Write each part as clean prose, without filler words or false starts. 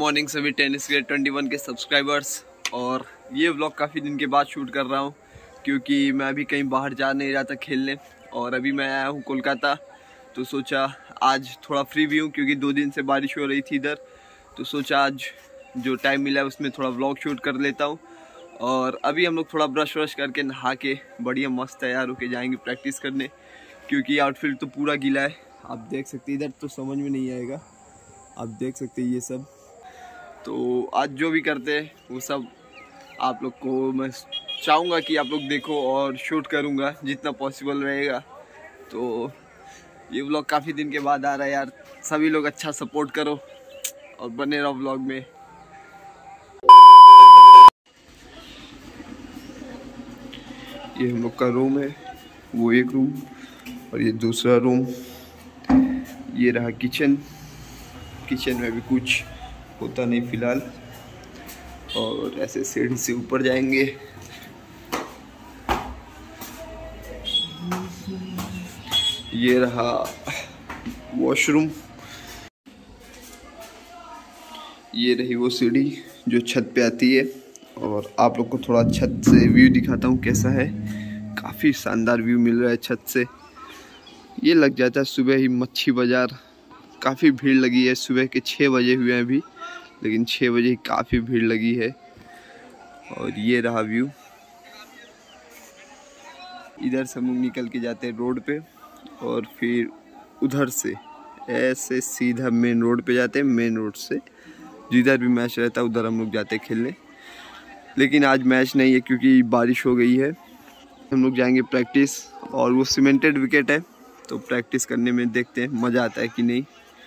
Morning सभी tennis के 21 के सब्सक्राइबर्स। और ये व्लॉग काफ़ी दिन के बाद शूट कर रहा हूँ क्योंकि मैं अभी कहीं बाहर जा नहीं रहा था खेलने। और अभी मैं आया हूँ कोलकाता, तो सोचा आज थोड़ा फ्री भी हूँ क्योंकि 2 दिन से बारिश हो रही थी इधर। तो सोचा आज जो टाइम मिला है उसमें थोड़ा व्लॉग शूट कर लेता हूँ। और अभी हम लोग थोड़ा ब्रश व्रश करके नहा के बढ़िया मस्त तैयार होके जाएंगे प्रैक्टिस करने, क्योंकि आउटफिट तो पूरा गीला है। आप देख सकते हैं, इधर तो समझ में नहीं आएगा, आप देख सकते हैं ये सब। तो आज जो भी करते हैं वो सब आप लोग को मैं चाहूँगा कि आप लोग देखो और शूट करूँगा जितना पॉसिबल रहेगा। तो ये व्लॉग काफ़ी दिन के बाद आ रहा है यार, सभी लोग अच्छा सपोर्ट करो और बने रहो व्लॉग में। ये हम लोग का रूम है, वो एक रूम और ये दूसरा रूम। ये रहा किचन, किचन में भी कुछ होता नहीं फिलहाल। और ऐसे सीढ़ी से ऊपर जाएंगे। ये रहा वॉशरूम, ये रही वो सीढ़ी जो छत पे आती है। और आप लोग को थोड़ा छत से व्यू दिखाता हूँ कैसा है। काफ़ी शानदार व्यू मिल रहा है छत से। ये लग जाता है सुबह ही मच्छी बाज़ार, काफ़ी भीड़ लगी है। सुबह के 6 बजे हुए हैं अभी, लेकिन 6 बजे ही काफ़ी भीड़ लगी है। और ये रहा व्यू। इधर से हम लोग निकल के जाते हैं रोड पे और फिर उधर से ऐसे सीधा मेन रोड पे जाते हैं। मेन रोड से जिधर भी मैच रहता है उधर हम लोग जाते हैं खेलने। लेकिन आज मैच नहीं है क्योंकि बारिश हो गई है। हम लोग जाएंगे प्रैक्टिस, और वो सीमेंटेड विकेट है तो प्रैक्टिस करने में देखते हैं मज़ा आता है कि नहीं।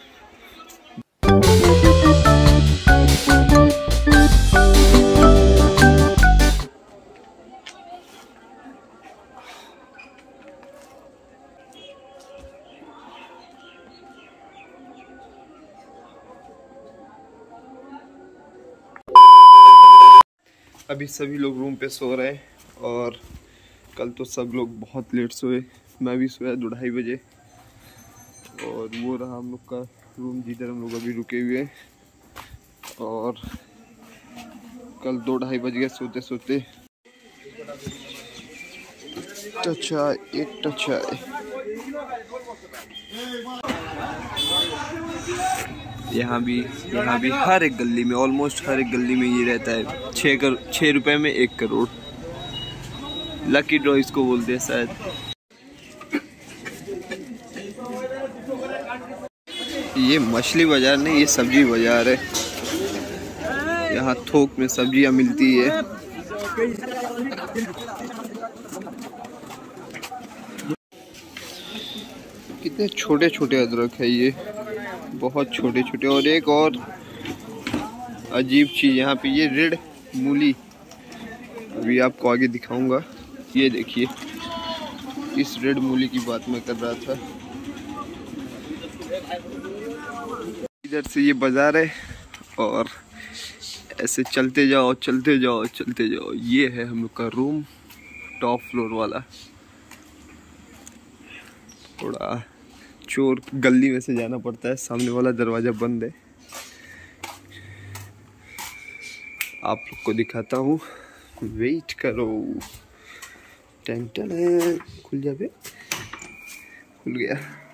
अभी सभी लोग रूम पे सो रहे हैं और कल तो सब लोग बहुत लेट सोए। मैं भी सोया 2-2:30 बजे। और वो रहा हम लोग का रूम जिधर हम लोग अभी रुके हुए हैं। और कल 2-2:30 बज गए सोते सोते। टचा एक टचा यहाँ भी हर एक गली में, ऑलमोस्ट हर एक गली में ये रहता है। 6 रुपए में 1 करोड़। लकी ड्रॉ इसको बोलते हैं शायद। ये मछली बाजार नहीं, ये सब्जी बाजार है। यहाँ थोक में सब्जियाँ मिलती है। कितने छोटे छोटे अदरक है ये, बहुत छोटे छोटे। और एक और अजीब चीज़ यहाँ पे, ये रेड मूली, अभी आपको आगे दिखाऊंगा। ये देखिए, इस रेड मूली की बात मैं कर रहा था। इधर से ये बाजार है और ऐसे चलते जाओ चलते जाओ चलते जाओ। ये है हम लोग का रूम, टॉप फ्लोर वाला। थोड़ा चोर गली में से जाना पड़ता है, सामने वाला दरवाजा बंद है। आप लोग को दिखाता हूँ, वेट करो। टेंटन है, खुल जा बे, खुल गया।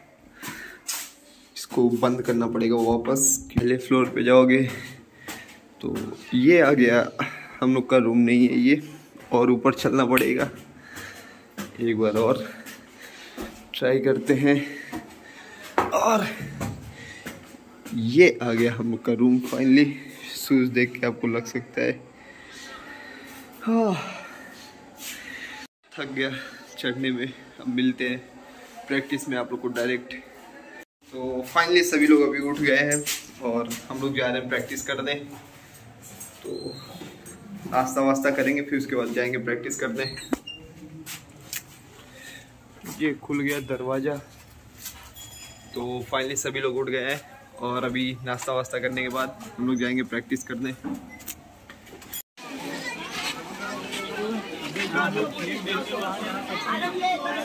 इसको बंद करना पड़ेगा वापस। पहले फ्लोर पे जाओगे तो ये आ गया हम लोग का रूम। नहीं है ये, और ऊपर चलना पड़ेगा। एक बार और ट्राई करते हैं। और ये आ गया हम लोग का रूम फाइनली। शूज देख के आपको लग सकता है हाँ, थक गया चढ़ने में। अब मिलते हैं प्रैक्टिस में आप लोग को डायरेक्ट। तो फाइनली सभी लोग अभी उठ गए हैं और हम लोग जा रहे हैं प्रैक्टिस करने। तो नाश्ता वास्ता करेंगे, फिर उसके बाद जाएंगे प्रैक्टिस करने। ये खुल गया दरवाज़ा। तो फाइनली सभी लोग उठ गए हैं और अभी नाश्ता वास्ता करने के बाद हम लोग जाएंगे प्रैक्टिस करने।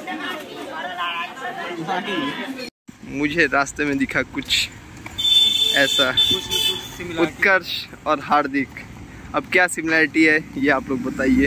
मुझे रास्ते में दिखा कुछ ऐसा उत्कर्ष और हार्दिक। अब क्या सिमिलरिटी है ये आप लोग बताइए।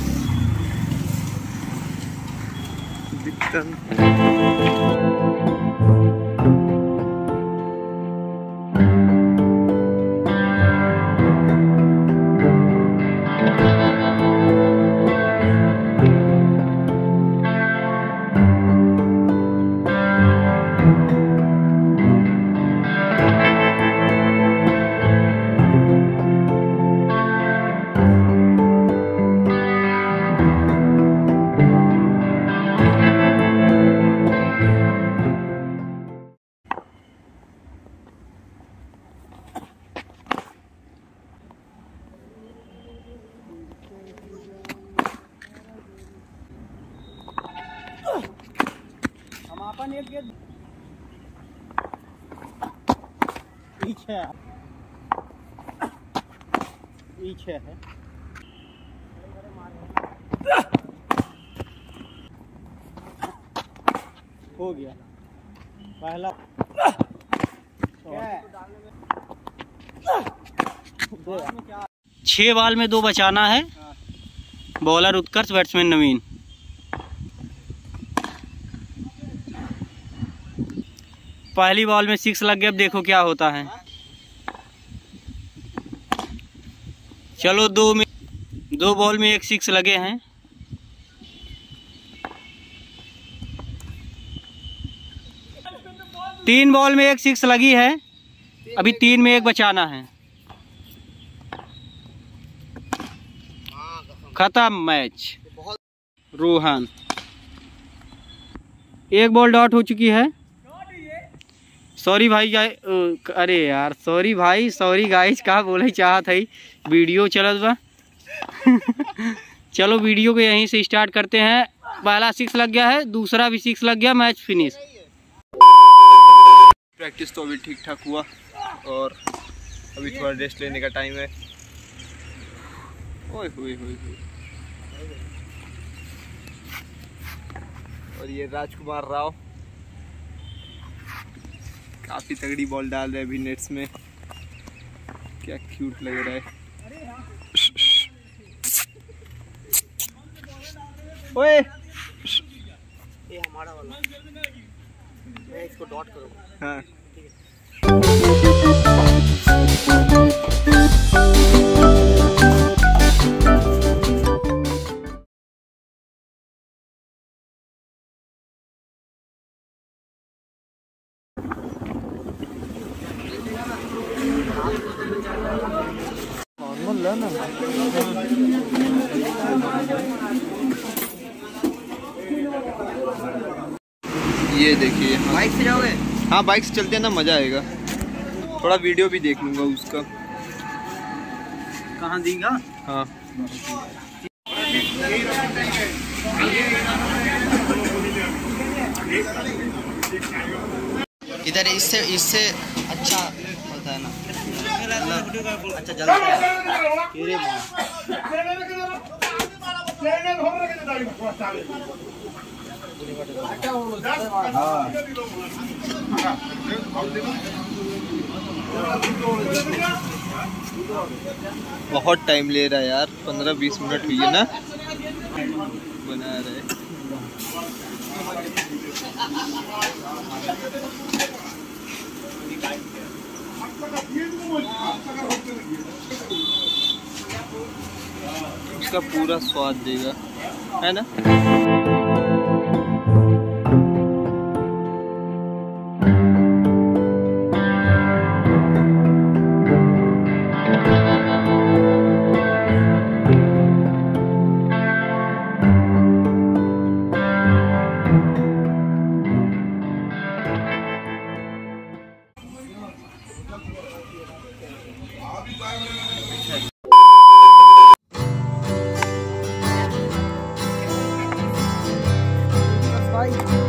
पीछे है हो गया पहला 6 बॉल में 2 बचाना है। Bowler Utkarsh, batsman Naveen. पहली बॉल में 6 लग गया। अब देखो क्या होता है। चलो 2 बॉल में 1 6 लगे हैं। तीन बॉल में 1 6 लगी है। अभी 3 में 1 बचाना है। खत्म मैच। रोहन 1 बॉल डॉट हो चुकी है। सॉरी भाई, अरे यार सॉरी भाई, सॉरी गाइस, का बोले चाहत है। वीडियो चलत बा। चलो वीडियो को यहीं से स्टार्ट करते हैं। पहला 6 लग गया है, दूसरा भी 6 लग गया। Match finish. प्रैक्टिस तो अभी ठीक ठाक हुआ और अभी थोड़ा रेस्ट लेने का टाइम है। ओए होए होए होए। और ये राजकुमार राव काफी तगड़ी बॉल डाल रहे हैं अभी नेट्स में। क्या क्यूट लग रहा है। ओए ये हमारा वाला, मैं इसको डॉट करूँगा। हाँ ये देखिए। बाइक से जाओगे? हाँ बाइक से चलते हैं ना, मजा आएगा। थोड़ा वीडियो भी देख लूंगा उसका। कहाँ देगा? हाँ इधर इससे अच्छा होता है ना, अच्छा जलता बहुत टाइम ले रहा है यार। 15-20 मिनट हुई है ना बना रहे। उसका पूरा स्वाद देगा, है ना। है।